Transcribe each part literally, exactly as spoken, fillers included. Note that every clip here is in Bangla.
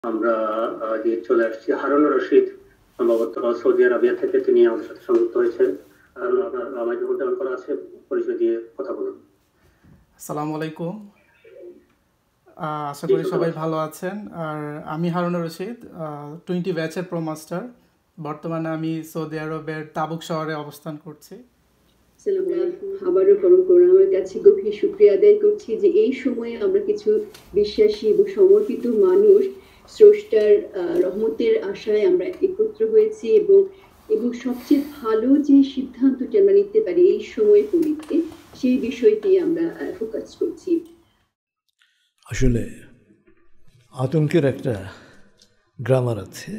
আমরা যে চলে আসছি হারুন রশিদ, সম্ভবত সৌদি আরবিয়া থেকে তিনি আমাদের সাথে সংযুক্ত হয়েছেন। হারুন, আপনার মাইক্রোফোন অন করা আছে, পরিচয় দিয়ে কথা বলুন। আসসালামু আলাইকুম, আশা করি সবাই ভালো আছেন। আর আমি হারুন রশিদ, টোয়েন্টি ব্যাচের প্রো মাস্টার। বর্তমানে আমি সৌদি আরবের তাবুক শহরে অবস্থান করছি। আবারও পরম করুণাময়ের কাছে গভীর শুকরিয়া আদায় করছি যে এই সময়ে আমরা কিছু বিশ্বাসী এবং সমর্পিত মানুষ স্রষ্টার রহমতের আশায় আমরা একত্র হয়েছি এবং এবং সবচেয়ে ভালো যে সিদ্ধান্তটি আমরা নিতে পারি এই সময় পরিতে, সেই বিষয়টি আমরা ফোকাস করছি। আসলে আতঙ্কের একটা গ্রামার আছে।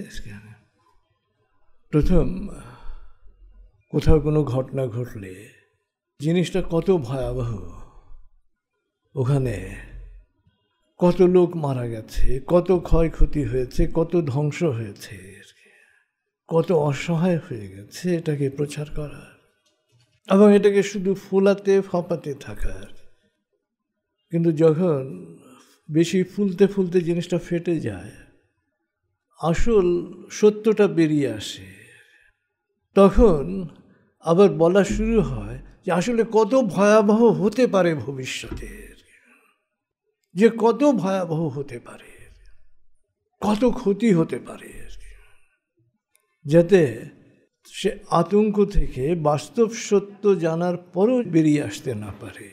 প্রথম কোথাও কোনো ঘটনা ঘটলে জিনিসটা কত ভয়াবহ, ওখানে কত লোক মারা গেছে, কত ক্ষয়ক্ষতি হয়েছে, কত ধ্বংস হয়েছে, কত অসহায় হয়ে গেছে, এটাকে প্রচার করা এবং এটাকে শুধু ফুলাতে ফপাতে থাকার। কিন্তু যখন বেশি ফুলতে ফুলতে জিনিসটা ফেটে যায়, আসল সত্যটা বেরিয়ে আসে, তখন আবার বলা শুরু হয় যে আসলে কত ভয়াবহ হতে পারে ভবিষ্যতে, যে কত ভয়াবহ হতে পারে, কত ক্ষতি হতে পারে, যাতে সে আতঙ্ক থেকে বাস্তব সত্য জানার পরও বেরিয়ে আসতে না পারে।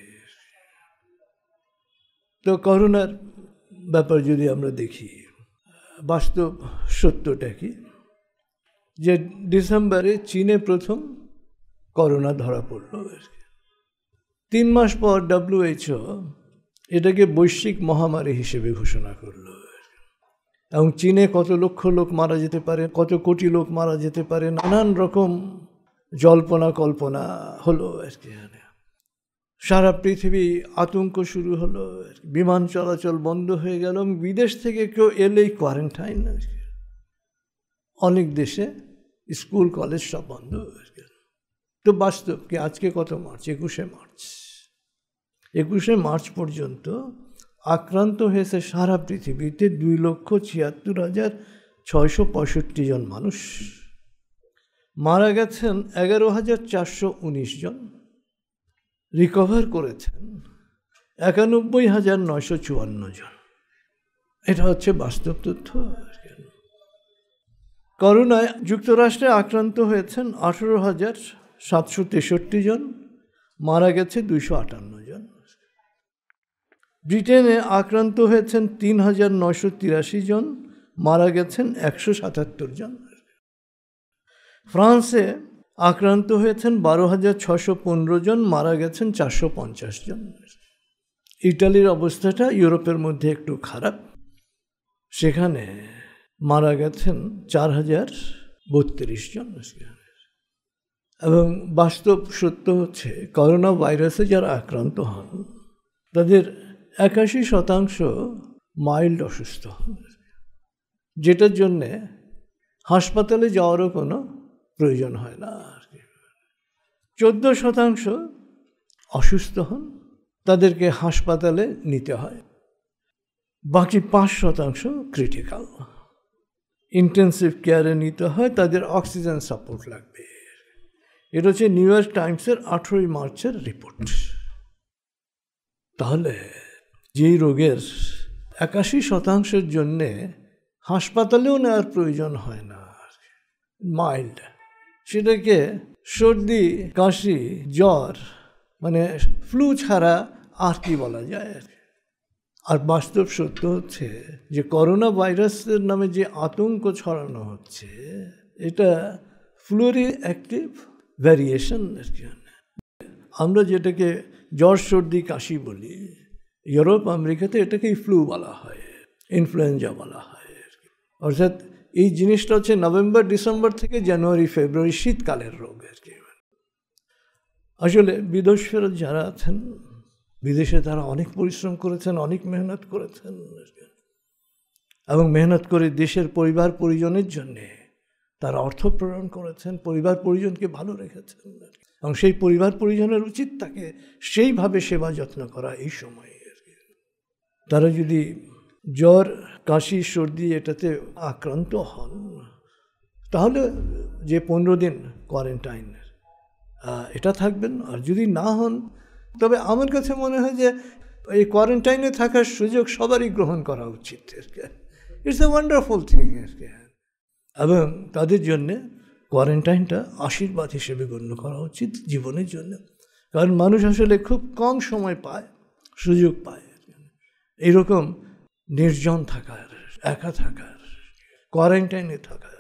তো করোনার ব্যাপার যদি আমরা দেখি, বাস্তব সত্যটা কি, যে ডিসেম্বরে চীনে প্রথম করোনা ধরা পড়ল। তিন মাস পর ডব্লিউএইচও এটাকে বৈশ্বিক মহামারী হিসেবে ঘোষণা করল। এবং চীনে কত লক্ষ লোক মারা যেতে পারে, কত কোটি লোক মারা যেতে পারে, নানান রকম জল্পনা কল্পনা হলো আর কি। সারা পৃথিবী আতঙ্ক শুরু হলো, বিমান চলাচল বন্ধ হয়ে গেল, বিদেশ থেকে কেউ এলেই কোয়ারেন্টাইন। অনেক দেশে স্কুল কলেজ সব বন্ধ হয়ে গেল। তো বাস্তব কি, আজকে কত মার্চ? একুশে মার্চ। একুশে মার্চ পর্যন্ত আক্রান্ত হয়েছে সারা পৃথিবীতে দুই লক্ষ ছিয়াত্তর হাজার ছয়শো পঁয়ষট্টি জন মানুষ, মারা গেছেন এগারো হাজার চারশো উনিশ জন, রিকভার করেছেন একানব্বই হাজার নয়শো চুয়ান্ন জন। এটা হচ্ছে বাস্তব তথ্য। করোনায় যুক্তরাষ্ট্রে আক্রান্ত হয়েছেন আঠেরো হাজার সাতশো তেষট্টি জন, মারা গেছে দুইশো আটান্ন জন। ব্রিটেনে আক্রান্ত হয়েছেন তিন হাজার নয়শো তিরাশি জন, মারা গেছেন একশো সাতাত্তর জন। ফ্রান্সে আক্রান্ত হয়েছেন বারো হাজার ছশো পনেরো জন, মারা গেছেন চারশো পঞ্চাশ জন। ইটালির অবস্থাটা ইউরোপের মধ্যে একটু খারাপ, সেখানে মারা গেছেন চার হাজার বত্রিশ জন। এবং বাস্তব সত্য হচ্ছে করোনা ভাইরাসে যারা আক্রান্ত হন তাদের একাশি শতাংশ মাইল্ড অসুস্থ হন, যেটার জন্যে হাসপাতালে যাওয়ারও কোনো প্রয়োজন হয় না। চোদ্দ শতাংশ অসুস্থ হন, তাদেরকে হাসপাতালে নিতে হয়। বাকি পাঁচ শতাংশ ক্রিটিক্যাল, ইন্টেন্সিভ কেয়ারে নিতে হয়, তাদের অক্সিজেন সাপোর্ট লাগবে। এটা হচ্ছে নিউ ইয়র্ক টাইমসের আঠেরোই মার্চের রিপোর্ট। তাহলে যেই রোগের একাশি শতাংশের জন্যে হাসপাতালেও নেওয়ার প্রয়োজন হয় না, মাইল্ড, সেটাকে সর্দি কাশি জ্বর মানে ফ্লু ছাড়া আর কি বলা যায়। আর বাস্তব সত্য হচ্ছে যে করোনা ভাইরাসের নামে যে আতঙ্ক ছড়ানো হচ্ছে, এটা ফ্লুরই অ্যাক্টিভ ভ্যারিয়েশন। আমরা যেটাকে জ্বর সর্দি কাশি বলি, ইউরোপ আমেরিকাতে এটাকেই ফ্লু বলা হয়, ইনফ্লুয়েঞ্জা বলা হয়। অর্থাৎ এই জিনিসটা হচ্ছে নভেম্বর ডিসেম্বর থেকে জানুয়ারি ফেব্রুয়ারি শীতকালের রোগ আর কি। আসলে বিদেশ ফেরত যারা আছেন, বিদেশে তারা অনেক পরিশ্রম করেছেন, অনেক মেহনত করেছেন এবং মেহনত করে দেশের পরিবার পরিজনের জন্যে তারা অর্থ প্রেরণ করেছেন, পরিবার পরিজনকে ভালো রেখেছেন এবং সেই পরিবার পরিজনের উচিত তাকে সেইভাবে সেবা যত্ন করা এই সময়ে। তারা যদি জ্বর কাশি সর্দি এটাতে আক্রান্ত হন, তাহলে যে পনেরো দিন কোয়ারেন্টাইন এটা থাকবেন। আর যদি না হন, তবে আমার কাছে মনে হয় যে এই কোয়ারেন্টাইনে থাকার সুযোগ সবারই গ্রহণ করা উচিত। It's a wonderful thing. এবং তাদের জন্যে কোয়ারেন্টাইনটা আশীর্বাদ হিসেবে গণ্য করা উচিত জীবনের জন্য। কারণ মানুষ আসলে খুব কম সময় পায়, সুযোগ পায় এইরকম নির্জন থাকার, একা থাকার, কোয়ারেন্টাইনে থাকার।